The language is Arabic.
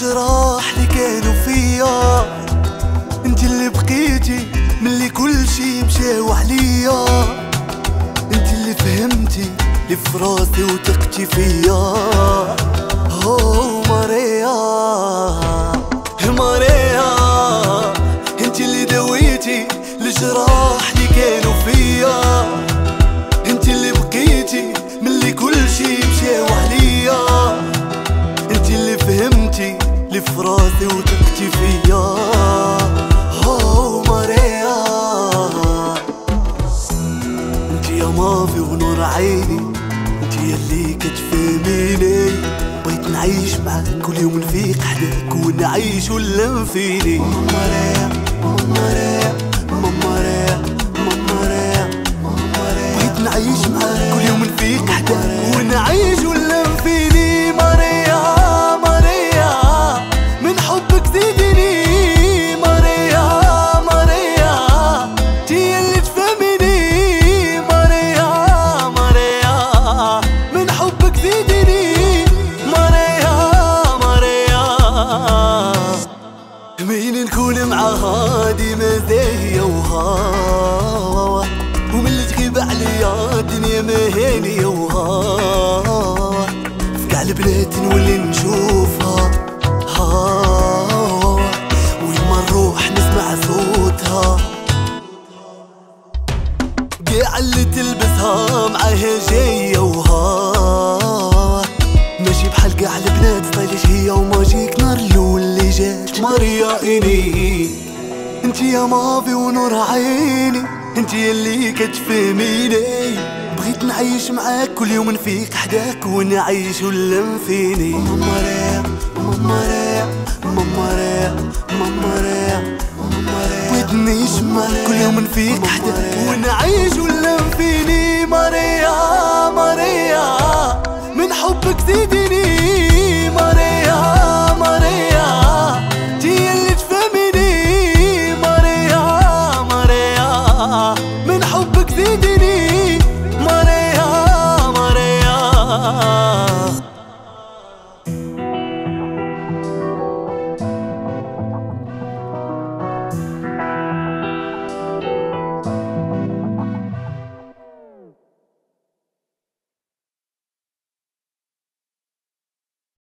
الجراح اللي كانوا فيا، انت اللي بقيتي ملي كل شي مشاو عليا، انت اللي فهمتي اللي في راسي وثقتي فيا. هو ماريا ماريا، انت اللي دويتي الجراح اللي كانوا فيا، انت اللي بقيتي ملي كل شي مشاو عليا، انت اللي فهمتي اللي في راسي وثقتي فيا. هو ماريا، انت يا مافي ونور عيني، انت يلي كتفهميني، بغيت نعيش معاك كل يوم نفيق حداك ونعيش ونلم فيني. ماريا ماريا ماريا ماريا، بغيت نعيش معاك كل يوم نفيق حداك ونعيش ونلم فيني. ماريا ماريا، من حبك زيديني. ماريا ماريا، انتي اللي تفهميني. ماريا ماريا، من حبك زيديني. ماريا ماريا، مين نكون معاها ديما زاهية وها، وملي تغيب عليا الدنيا ما هانية وها، في كاع البنات نولي نشوفها وين ما نروح نسمع صوتها، قاع اللي تلبسها معاها جاية وها، ماشي بحال قاع البنات ستايلش هي وماجيك نار الاول اللي جات. ماريا إني انتي يا مافي ونور عيني، انتي اللي كتفهميني، بغيت نعيش معاك كل يوم نفيق حداك ونعيش ونلم فيني. ماريا ماريا ماريا ماريا، بغيت نعيش معاك كل يوم نفيق حداك ونعيش ونلم فيني. ماريا ماريا، من حبك زيدي.